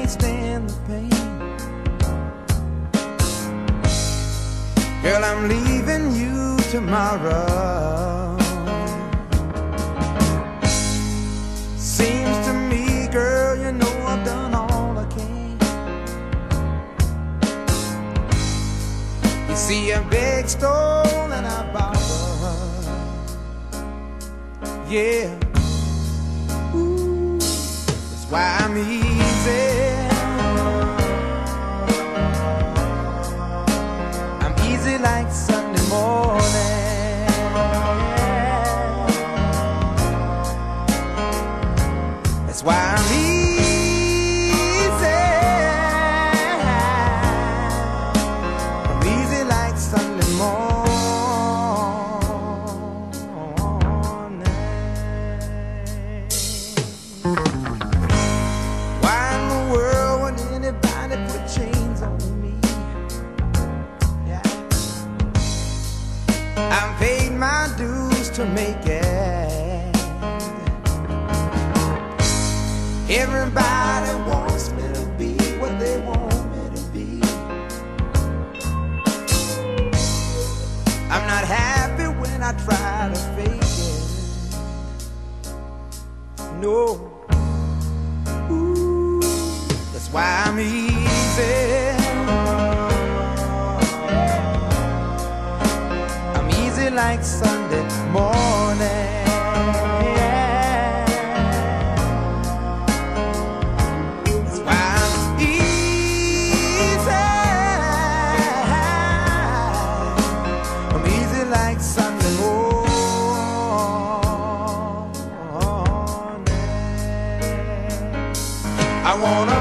can't stand the pain. Girl, I'm leaving you tomorrow. Seems to me, girl, you know I've done all I can. You see, I beg, stole, and I borrowed. Yeah. Ooh, that's why I'm easy. I'm easy like Sunday morning. That's why I'm easy. I'm easy like Sunday morning. Why in the world would anybody put chains on me? Yeah. I've paid my dues to make it. Everybody wants me to be what they want me to be. I'm not happy when I try to fake it. No. Ooh, that's why I'm easy. I'm easy like Sunday morning. Like Sunday morning, I wanna